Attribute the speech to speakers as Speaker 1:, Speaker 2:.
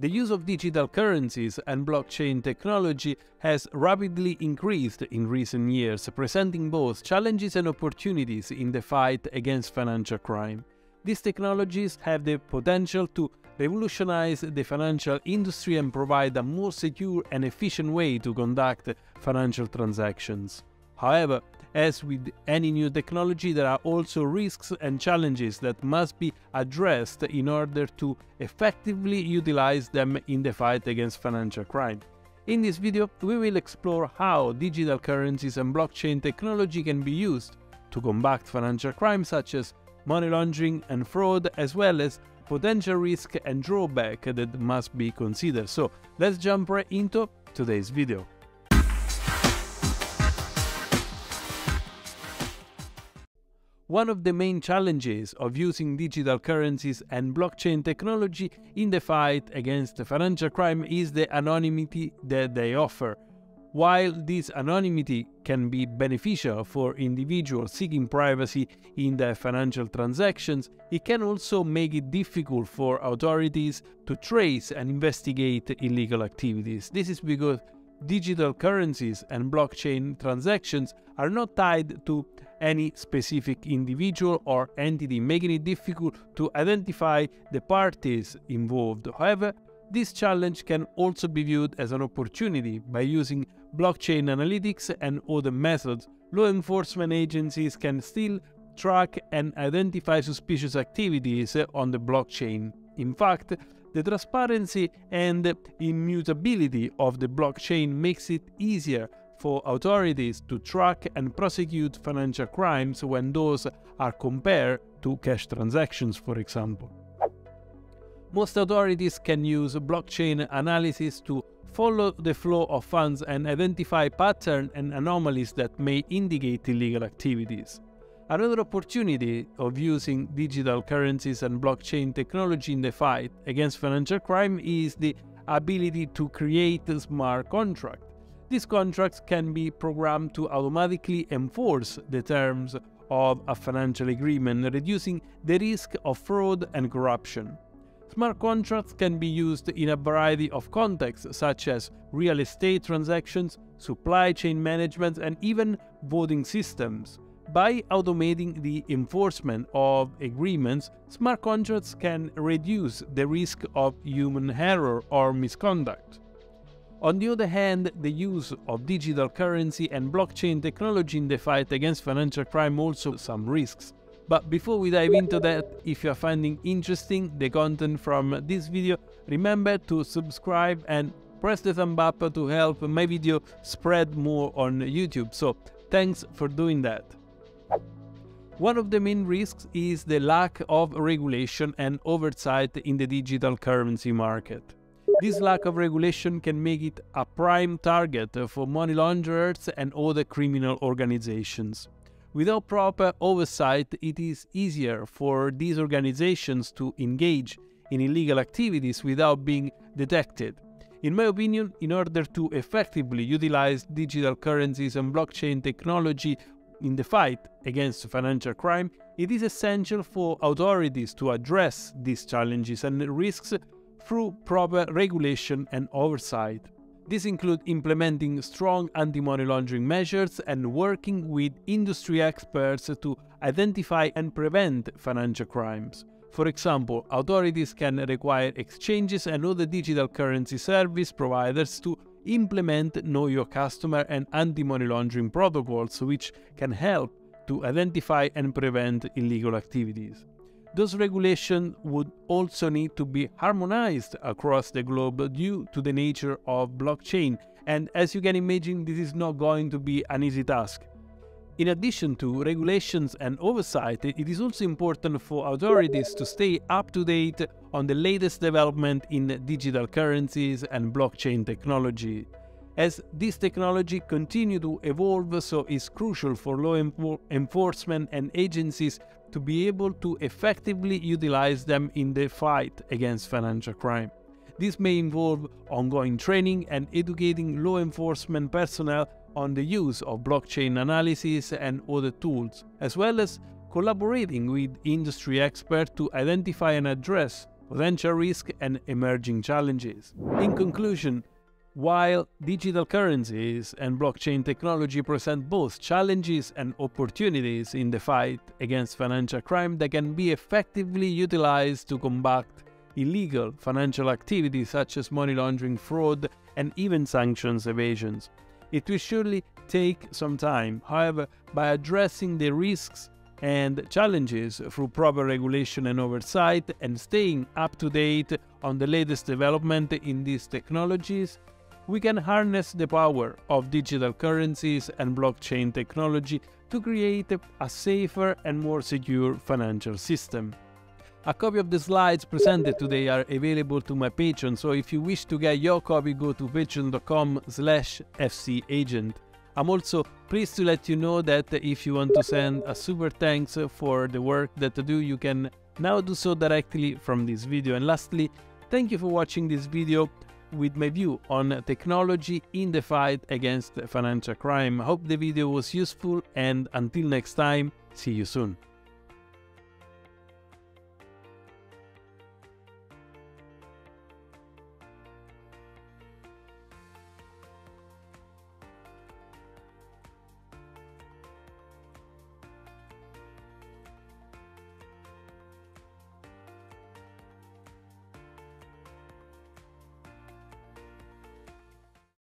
Speaker 1: The use of digital currencies and blockchain technology has rapidly increased in recent years, presenting both challenges and opportunities in the fight against financial crime. These technologies have the potential to revolutionize the financial industry and provide a more secure and efficient way to conduct financial transactions. However, as with any new technology, there are also risks and challenges that must be addressed in order to effectively utilize them in the fight against financial crime. In this video, we will explore how digital currencies and blockchain technology can be used to combat financial crime such as money laundering and fraud, as well as potential risk and drawback that must be considered. So let's jump right into today's video. One of the main challenges of using digital currencies and blockchain technology in the fight against financial crime is the anonymity that they offer. While this anonymity can be beneficial for individuals seeking privacy in their financial transactions, it can also make it difficult for authorities to trace and investigate illegal activities. This is because digital currencies and blockchain transactions are not tied to any specific individual or entity, making it difficult to identify the parties involved. However, this challenge can also be viewed as an opportunity. By using blockchain analytics and other methods, law enforcement agencies can still track and identify suspicious activities on the blockchain. In fact, the transparency and immutability of the blockchain makes it easier for authorities to track and prosecute financial crimes when those are compared to cash transactions, for example. Most authorities can use blockchain analysis to follow the flow of funds and identify patterns and anomalies that may indicate illegal activities. Another opportunity of using digital currencies and blockchain technology in the fight against financial crime is the ability to create smart contracts. These contracts can be programmed to automatically enforce the terms of a financial agreement, reducing the risk of fraud and corruption. Smart contracts can be used in a variety of contexts, such as real estate transactions, supply chain management, and even voting systems. By automating the enforcement of agreements, smart contracts can reduce the risk of human error or misconduct. On the other hand, the use of digital currency and blockchain technology in the fight against financial crime also has some risks. But before we dive into that, if you are finding interesting the content from this video, remember to subscribe and press the thumb up to help my video spread more on YouTube. So thanks for doing that. One of the main risks is the lack of regulation and oversight in the digital currency market. This lack of regulation can make it a prime target for money launderers and other criminal organizations. Without proper oversight, it is easier for these organizations to engage in illegal activities without being detected. In my opinion, in order to effectively utilize digital currencies and blockchain technology in the fight against financial crime, it is essential for authorities to address these challenges and risks through proper regulation and oversight. This includes implementing strong anti-money laundering measures and working with industry experts to identify and prevent financial crimes. For example, authorities can require exchanges and other digital currency service providers to implement Know Your Customer and anti-money laundering protocols, which can help to identify and prevent illegal activities. Those regulations would also need to be harmonized across the globe due to the nature of blockchain, and as you can imagine, this is not going to be an easy task. In addition to regulations and oversight, it is also important for authorities to stay up to date on the latest development in digital currencies and blockchain technology. As this technology continues to evolve, so it's crucial for law enforcement and agencies to be able to effectively utilize them in the fight against financial crime. This may involve ongoing training and educating law enforcement personnel on the use of blockchain analysis and other tools, as well as collaborating with industry experts to identify and address potential risks and emerging challenges. In conclusion, while digital currencies and blockchain technology present both challenges and opportunities in the fight against financial crime, they can be effectively utilized to combat illegal financial activities such as money laundering, fraud, and even sanctions evasions. It will surely take some time. However, by addressing the risks and challenges through proper regulation and oversight and staying up to date on the latest development in these technologies, we can harness the power of digital currencies and blockchain technology to create a safer and more secure financial system. A copy of the slides presented today are available to my Patreon, so if you wish to get your copy, go to patreon.com/fcagent. I'm also pleased to let you know that if you want to send a super thanks for the work that I do, you can now do so directly from this video. And lastly, thank you for watching this video with my view on technology in the fight against financial crime. I hope the video was useful, and until next time, see you soon.